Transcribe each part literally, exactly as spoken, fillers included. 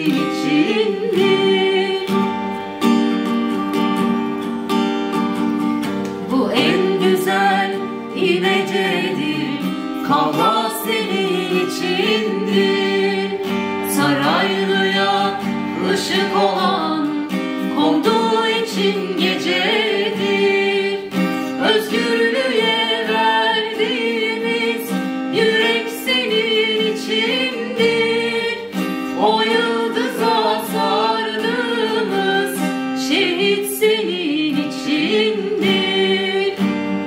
içindir. Bu en güzel imecedir, kavga senin içindir. Saraylıya ışık olan konduğu için gecedir. Özgürlüğe verdiğimiz yürek senin içindir. O yıldıza sardığımız şehit senin içindir.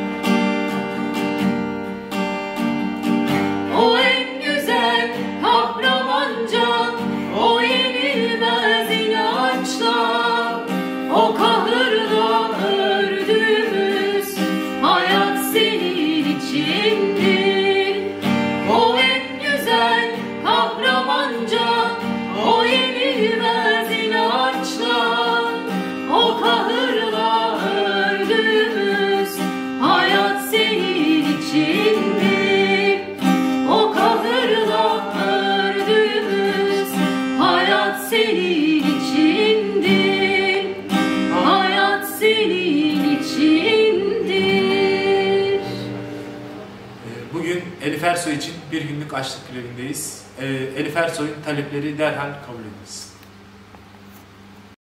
O en güzel kahramanca, o yenilmez inançla, o kahırla ördüğümüz hayat senin içindir. O en güzel kahramanca, o yenilmez inançla, o kahırla ördüğümüz hayat senin içindir. O kahırla ördüğümüz hayat senin içindir. Hayat senin içindir. Bugün Elif Ersoy için bir günlük açlık grevindeyiz. Elif Ersoy'un talepleri derhal kabul ediniz.